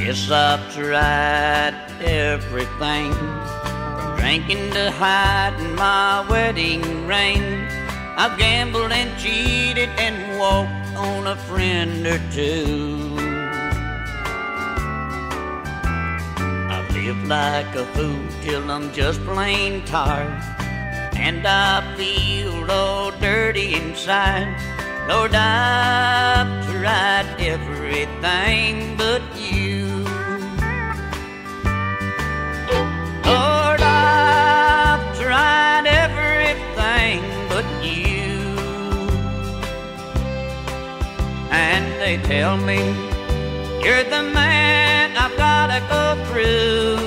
Yes, I've tried everything, from drinking to hiding my wedding ring. I've gambled and cheated and walked on a friend or two. I've lived like a fool till I'm just plain tired, and I feel all dirty inside. Lord, I've tried everything but you. Lord, I've tried everything but you. And they tell me you're the man I've gotta go through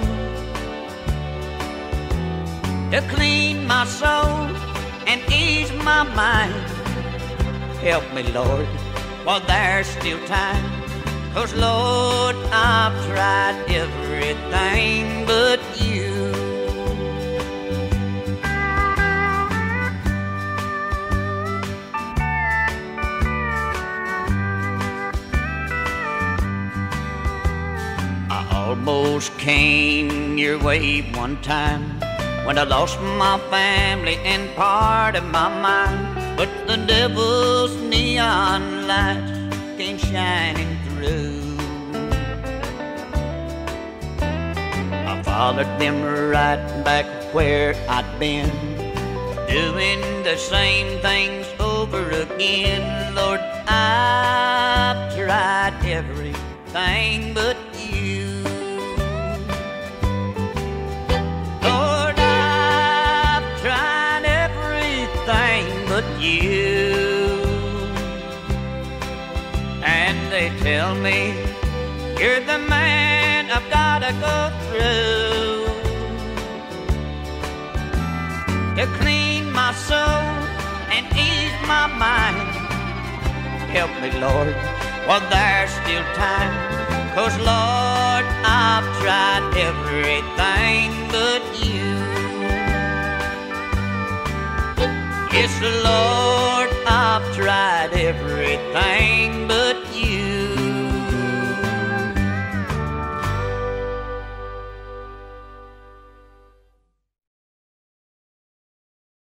to clean my soul and ease my mind. Help me, Lord, while there's still time, 'cause Lord, I've tried everything but you. I almost came your way one time when I lost my family and part of my mind. But the devil's neon lights came shining through. I followed them right back where I'd been, doing the same things over again. Lord, I've tried everything but you. Lord, I've tried everything but you. And they tell me you're the man I've gotta go through to clean my soul and ease my mind. Help me, Lord, while there's still time, 'cause Lord, I've tried everything but you. Yes, Lord, I've tried everything but